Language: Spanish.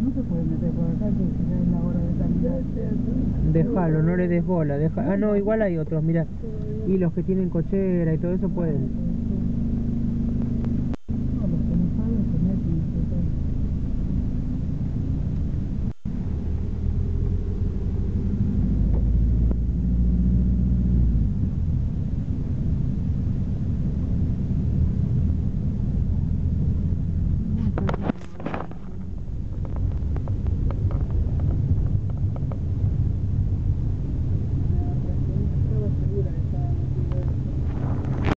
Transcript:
no se puede meter por acá, entonces ya es la hora de salida. Déjalo, no le des bola. Ah, no, igual hay otros, mira. Y los que tienen cochera y todo eso pueden.